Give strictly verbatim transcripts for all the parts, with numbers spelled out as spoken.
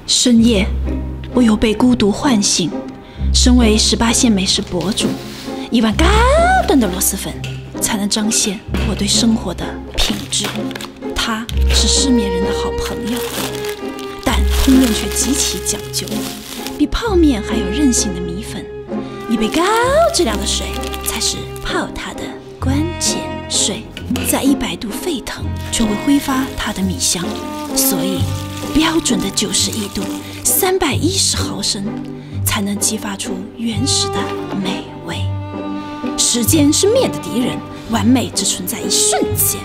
深夜，我又被孤独唤醒。身为十八线美食博主，一碗高端的螺蛳粉才能彰显我对生活的品质。它是失眠人的好朋友，但烹饪却极其讲究，比泡面还有韧性的米粉。一杯高质量的水才是泡它的关键水，在一百度沸腾就会挥发它的米香，所以标准的九十一度，三百一十毫升，才能激发出原始的美味。时间是面的敌人，完美只存在一瞬间。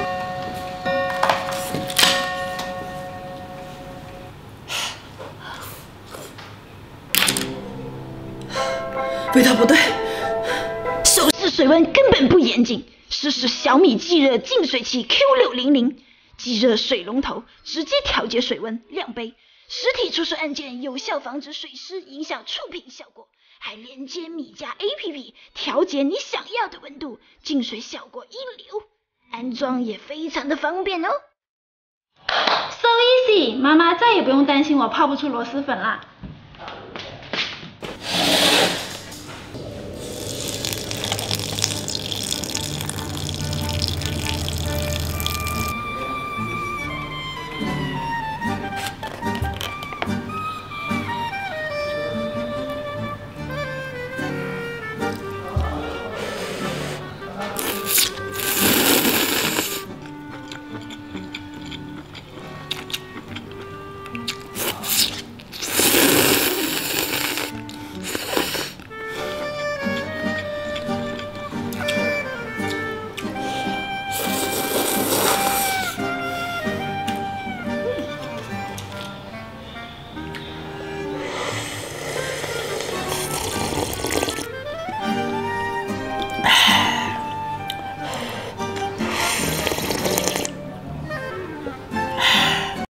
味道不对， 手势水温根本不严谨。试试小米即热净水器 Q 六零零，即热水龙头直接调节水温，量杯。实体触水按键有效防止水湿影响触屏效果，还连接米家 A P P 调节你想要的温度，净水效果一流，安装也非常的方便哦。 So easy， 妈妈再也不用担心我泡不出螺蛳粉啦。